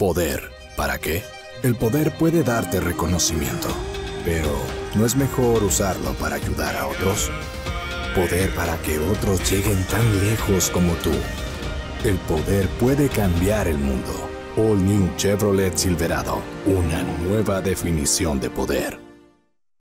Poder. ¿Para qué? El poder puede darte reconocimiento, pero ¿no es mejor usarlo para ayudar a otros? Poder para que otros lleguen tan lejos como tú. El poder puede cambiar el mundo. All New Chevrolet Silverado. Una nueva definición de poder.